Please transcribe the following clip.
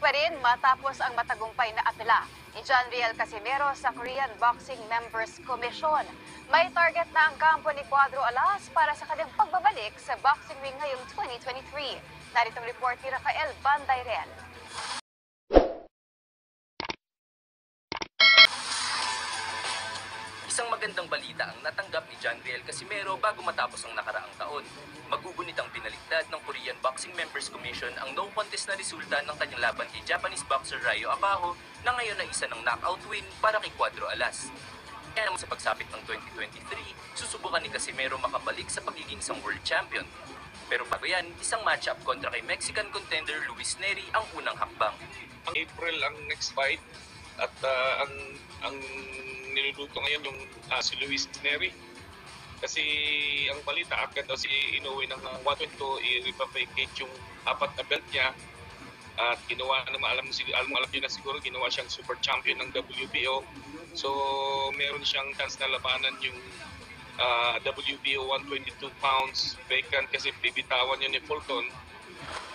pa rin matapos ang matagumpay na apela ni John Riel Casimero sa Korean Boxing Members Commission. May target na ang kampo ni Cuadro Alas para sa kanyang pagbabalik sa boxing ring ngayong 2023. Narito ang report ni Rafael Bandayrel. Isang magandang balita ang natanggap ni John Riel Casimero bago matapos ang nakaraang taon. Magugunit ang binaligtad ng Korean Boxing Members Commission ang no contest na resulta ng kanyang laban kay Japanese boxer Ryo Akaho na ngayon ay isa ng knockout win para kay Cuadro Alas. Kaya naman sa pagsapit ng 2023, susubukan ni Casimero makabalik sa pagiging isang world champion. Pero bago yan, isang matchup kontra kay Mexican contender Luis Nery ang unang hakbang. Ang April ang next fight at ang niluluto ngayon yung si Luis Nery. Kasi ang balita agad daw si Inoue ng 122 i-replicate yung 4 na belt niya at ginawa naman alam niyo na siguro ginawa siyang super champion ng WBO. So meron siyang chance na labanan yung WBO 122 pounds vacant kasi bibitawan niya ni Fulton.